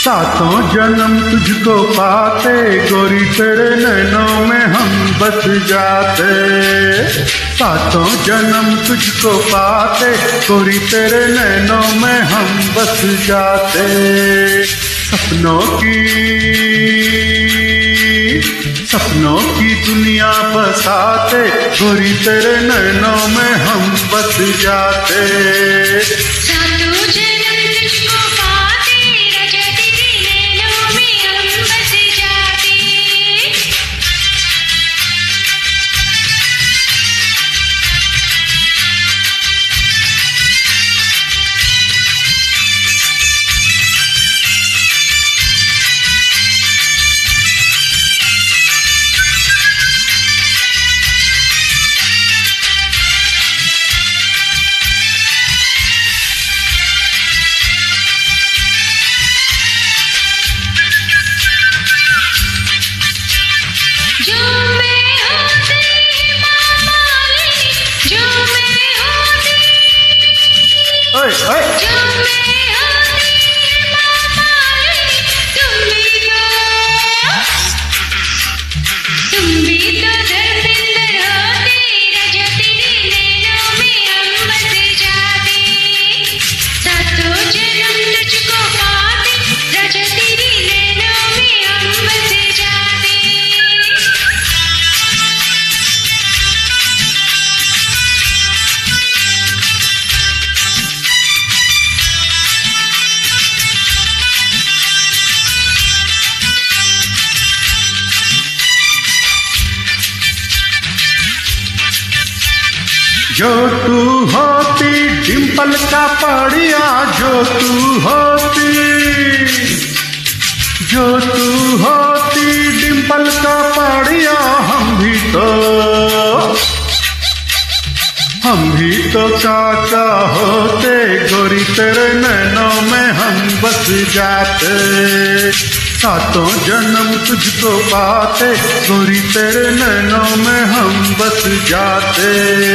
सातों जन्म तुझको पाते गोरी तेरे नैनों में हम बस जाते। सातों जन्म तुझको पाते गोरी तेरे नैनों में हम बस जाते। सपनों की दुनिया बसाते गोरी तेरे नैनों में हम बस जाते। सातों जन्म तुझको पाते राजा तेरे नैनों में हम बस जाते। जो तू होती डिंपल का पड़िया, जो तू होती डिंपल का पड़िया, हम भी तो काका होते गोरी तेरे नैनों में हम बस जाते। सातों जन्म तुझको पाते गोरी तेरे नैनों में हम बस जाते।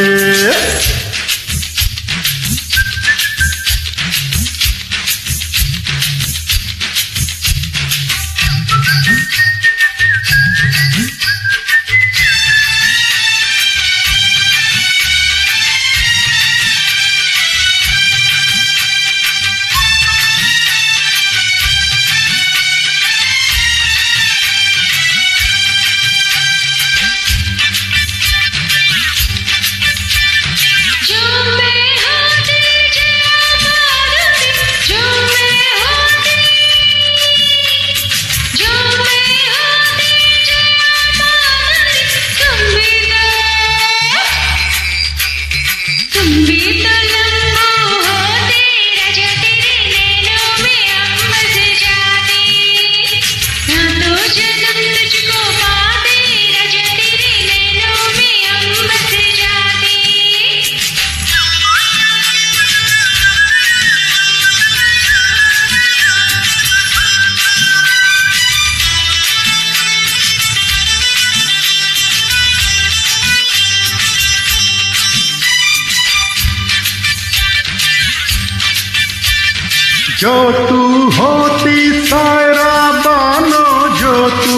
जो तू होती सायरा बानो, जो तू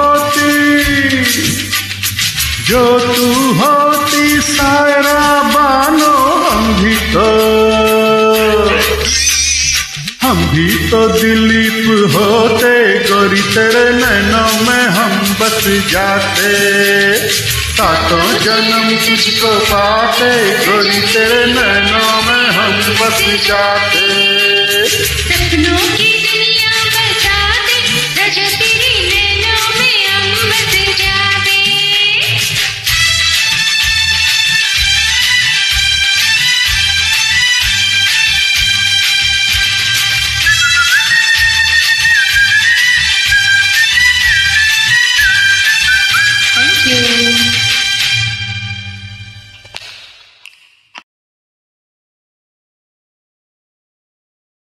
होती सायरा बानो, हम भी तो दिलीप होते गोरी तेरे नैनों में हम बस जाते। सातों जन्म तुझको पाते गोरी तेरे नैनों में हम बस जाते। सपनों की दुनिया बसाते राजा तेरे नैनों में हम बस जाते। Thank you.